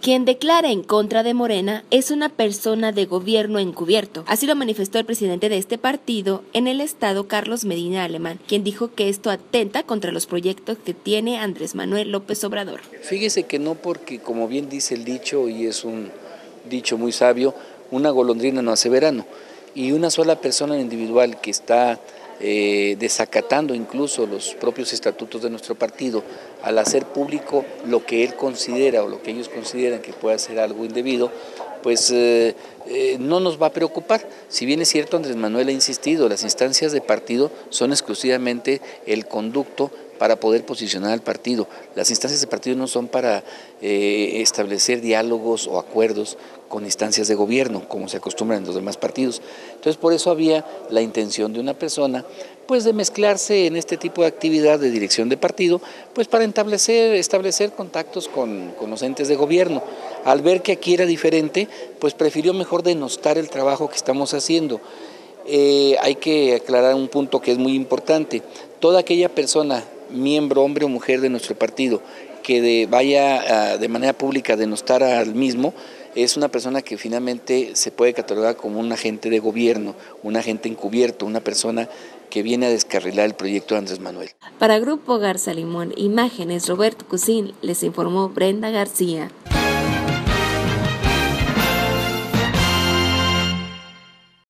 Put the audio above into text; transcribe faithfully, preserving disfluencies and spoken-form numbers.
Quien declara en contra de Morena es una persona de gobierno encubierto. Así lo manifestó el presidente de este partido en el estado, Carlos Medina Alemán, quien dijo que esto atenta contra los proyectos que tiene Andrés Manuel López Obrador. Fíjese que no, porque como bien dice el dicho, y es un dicho muy sabio, una golondrina no hace verano, y una sola persona individual que está eh, desacatando incluso los propios estatutos de nuestro partido al hacer público lo que él considera o lo que ellos consideran que puede ser algo indebido, pues eh, eh, no nos va a preocupar. Si bien es cierto, Andrés Manuel ha insistido, las instancias de partido son exclusivamente el conducto para poder posicionar al partido. Las instancias de partido no son para eh, establecer diálogos o acuerdos con instancias de gobierno, como se acostumbran en los demás partidos. Entonces, por eso había la intención de una persona, pues de mezclarse en este tipo de actividad de dirección de partido, pues para establecer, establecer contactos con, con los entes de gobierno. Al ver que aquí era diferente, pues prefirió mejor denostar el trabajo que estamos haciendo. Eh, hay que aclarar un punto que es muy importante. Toda aquella persona, miembro, hombre o mujer de nuestro partido, que de, vaya a, de manera pública a denostar al mismo, es una persona que finalmente se puede catalogar como un agente de gobierno, un agente encubierto, una persona que viene a descarrilar el proyecto de Andrés Manuel. Para Grupo Garza Limón, Imágenes, Roberto Cusín, les informó Brenda García.